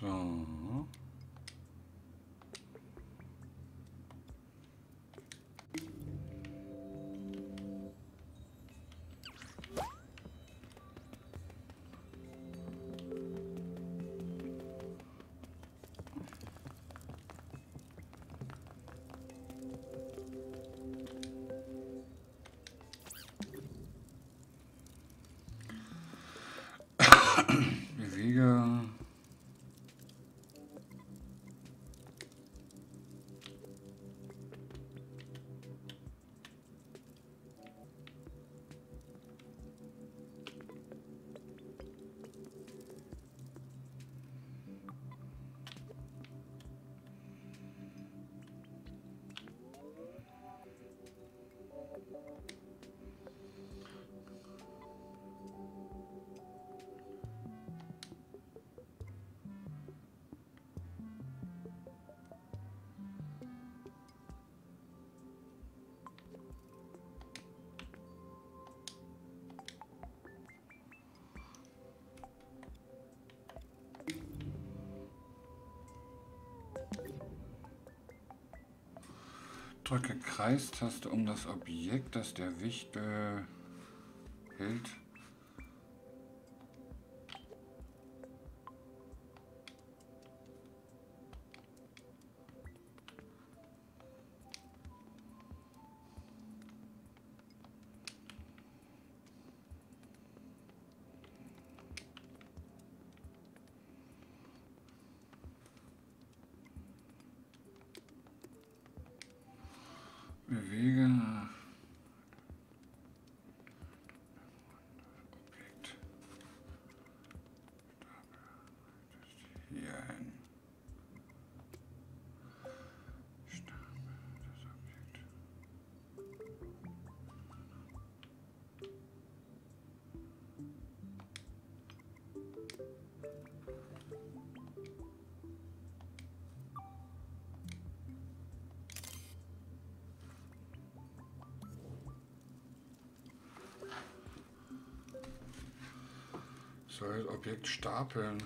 Speaker 1: So. Bewege. Drücke Kreistaste, um das Objekt, das der Wichtel hält, bewege. Objekt. Hier hin. Stapel das Objekt. Soll das Objekt stapeln.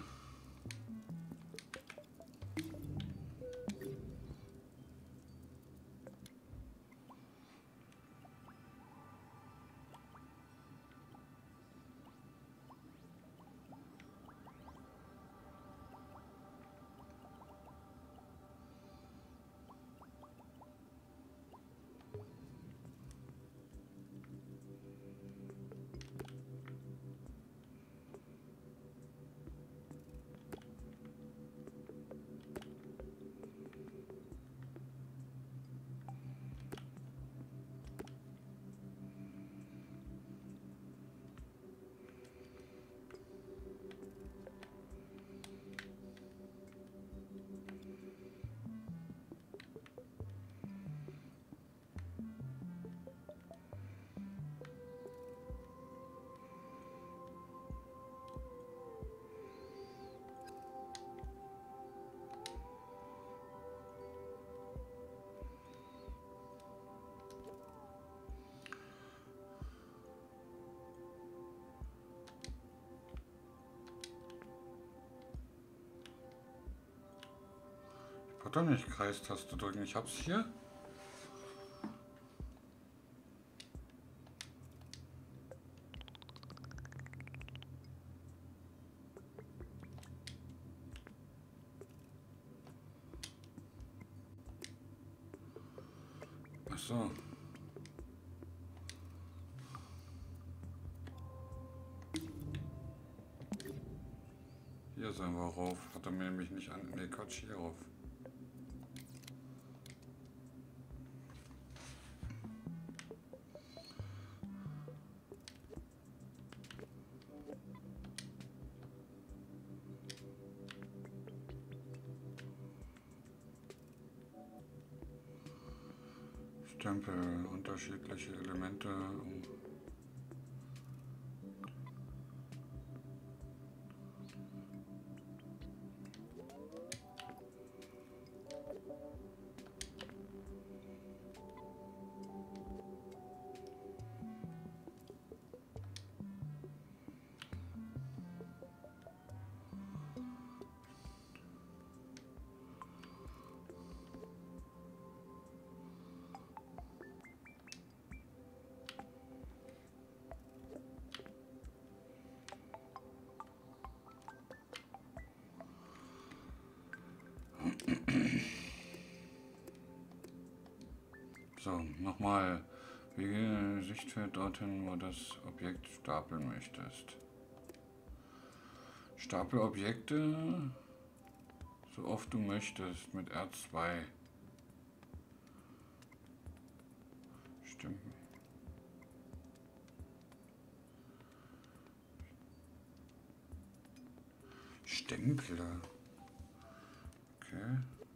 Speaker 1: Ich brauche doch nicht Kreistaste drücken. Ich hab's hier. Ach so. Hier sollen wir rauf. Hat er mir nämlich nicht an. Ne, Quatsch, hier rauf. Stempel, unterschiedliche Elemente. So, nochmal. Wege Sichtfeld dorthin, wo das Objekt stapeln möchtest. Stapel Objekte so oft du möchtest mit R zwei. Stimmt. Stempler. Okay.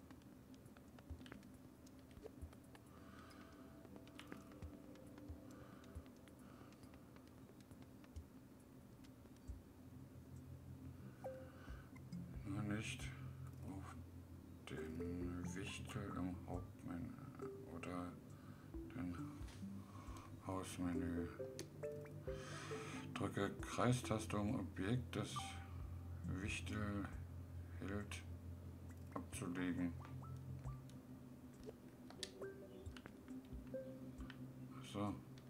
Speaker 1: Nur nicht auf den Wichtel im Hauptmenü oder den Hausmenü. Drücke Kreistaste, um Objekt des Wichtel hält abzulegen. So.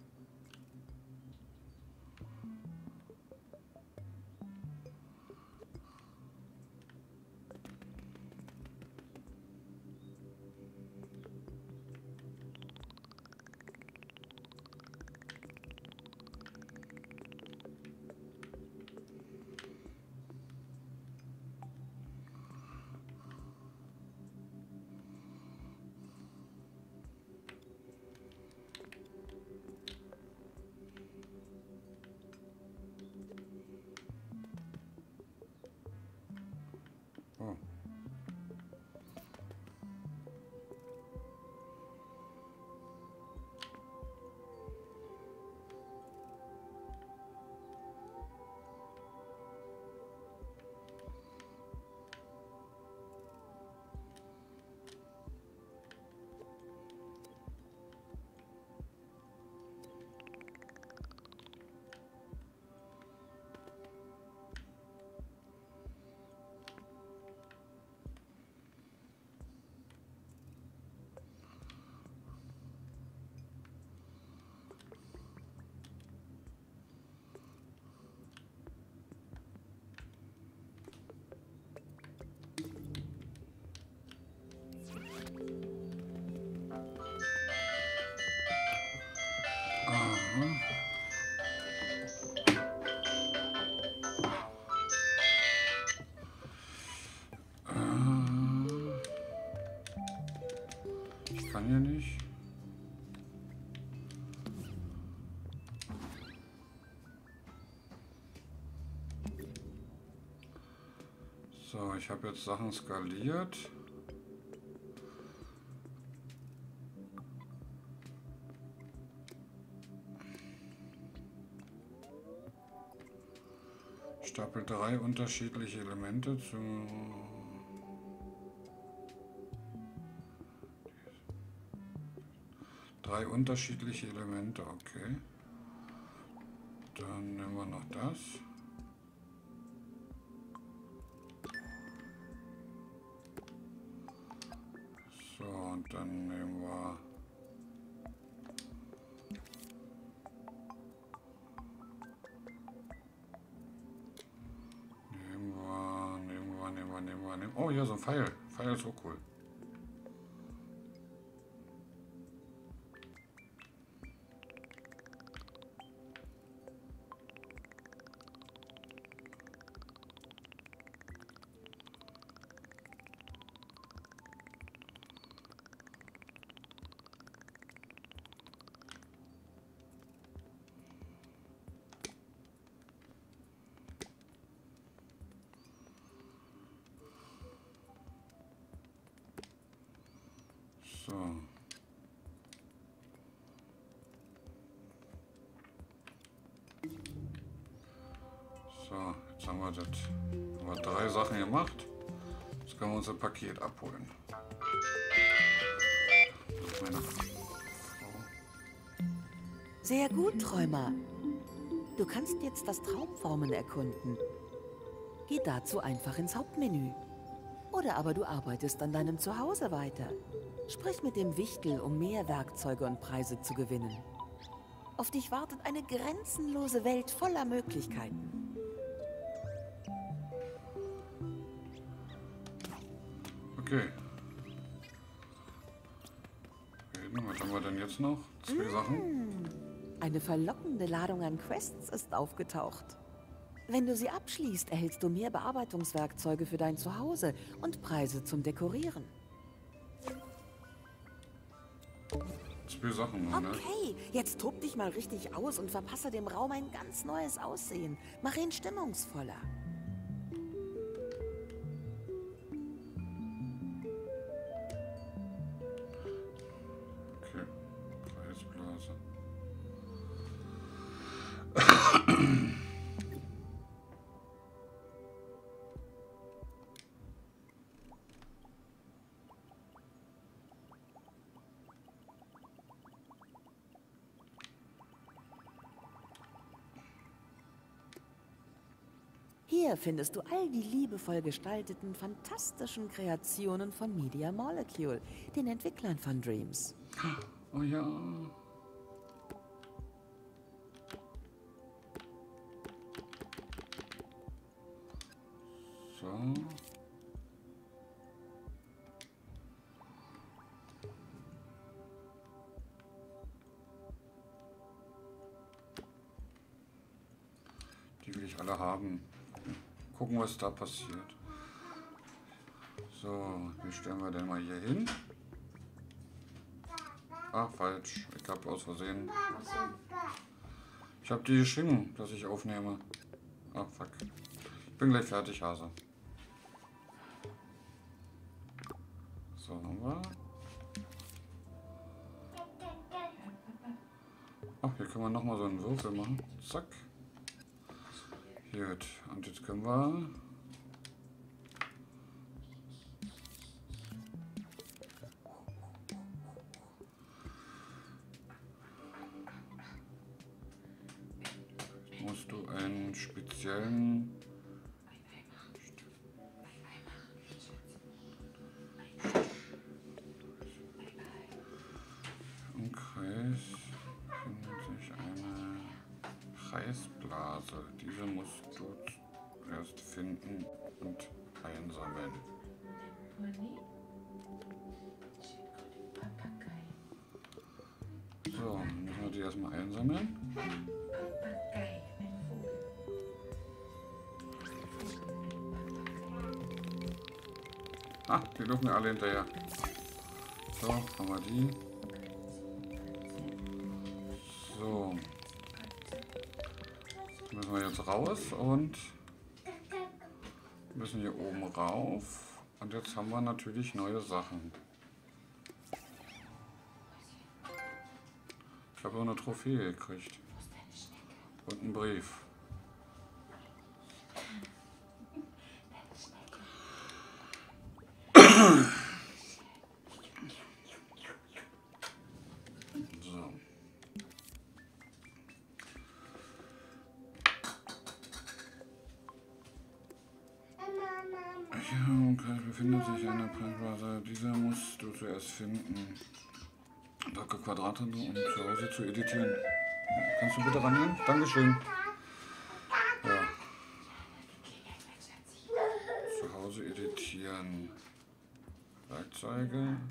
Speaker 1: Oh. Ich kann hier nicht. So, ich habe jetzt Sachen skaliert. Stapel drei unterschiedliche Elemente zu drei unterschiedliche Elemente, okay. Dann nehmen wir noch das. So, und dann nehmen wir nehmen wir, nehmen wir, nehmen wir, nehmen wir, nehmen wir. Oh, hier so ein Pfeil. Pfeil ist so cool. So. So, jetzt haben wir das. Haben wir drei Sachen gemacht. Jetzt können wir unser Paket abholen. Meine Frau.
Speaker 2: Sehr gut, Träumer. Du kannst jetzt das Traumformen erkunden. Geh dazu einfach ins Hauptmenü. Oder aber du arbeitest an deinem Zuhause weiter. Sprich mit dem Wichtel, um mehr Werkzeuge und Preise zu gewinnen. Auf dich wartet eine grenzenlose Welt voller Möglichkeiten.
Speaker 1: Okay. Reden wir Was haben wir denn jetzt noch? Zwei Sachen.
Speaker 2: Eine verlockende Ladung an Quests ist aufgetaucht. Wenn du sie abschließt, erhältst du mehr Bearbeitungswerkzeuge für dein Zuhause und Preise zum Dekorieren.
Speaker 1: Zwei Sachen, ne?
Speaker 2: Okay, jetzt tob dich mal richtig aus und verpasse dem Raum ein ganz neues Aussehen. Mach ihn stimmungsvoller.
Speaker 1: Okay, Preisblase.
Speaker 2: Hier findest du all die liebevoll gestalteten, fantastischen Kreationen von Media Molecule, den Entwicklern von Dreams.
Speaker 1: Oh ja. So. Die will ich alle haben. Gucken, was da passiert. So, wie stellen wir denn mal hier hin? Ah, falsch. Ich habe aus Versehen. Ich habe die geschrieben, dass ich aufnehme. Ah, fuck. Ich bin gleich fertig, Hase. So, haben wir. Ach, hier können wir nochmal so einen Würfel machen. Zack. Gut, und jetzt können wir musst du einen speziellen im Kreis findet sich eine Preisblase. Diese musst du erst finden und einsammeln. So, müssen wir die erstmal einsammeln. Ah, die laufen mir alle hinterher. So, haben wir die. So. Müssen wir jetzt raus und müssen hier oben rauf. Und jetzt haben wir natürlich neue Sachen. Ich habe so eine Trophäe gekriegt. Und einen Brief. So. Ja, okay, befindet sich eine Preisblase. Diese musst du zuerst finden. Drücke Quadrat um zu Hause zu editieren. Kannst du bitte rangehen? Dankeschön. Ja. Zu Hause editieren. Werkzeuge.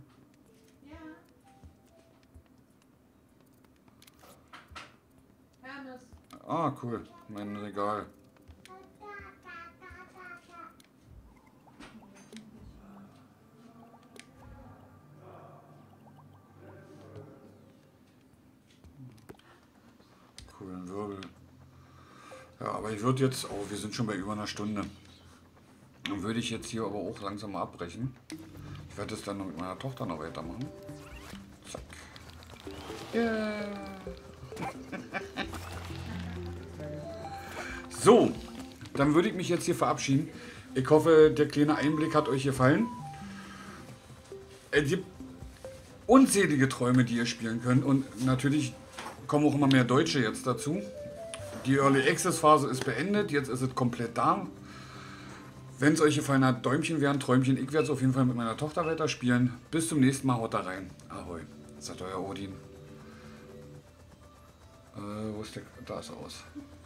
Speaker 1: Ah, cool. Mein Regal. Coolen Wirbel. Ja, aber ich würde jetzt, oh, wir sind schon bei über einer Stunde. Dann würde ich jetzt hier aber auch langsam mal abbrechen. Ich werde es dann noch mit meiner Tochter noch weitermachen. Zack. Yeah. So, dann würde ich mich jetzt hier verabschieden. Ich hoffe, der kleine Einblick hat euch gefallen. Es gibt unzählige Träume, die ihr spielen könnt. Und natürlich kommen auch immer mehr Deutsche jetzt dazu. Die Early Access Phase ist beendet. Jetzt ist es komplett da. Wenn es euch gefallen hat, Däumchen wären Träumchen. Ich werde es auf jeden Fall mit meiner Tochter weiterspielen. Bis zum nächsten Mal. Haut da rein. Ahoi. Sagt euer Odin. Äh, wo ist der? Da ist er aus.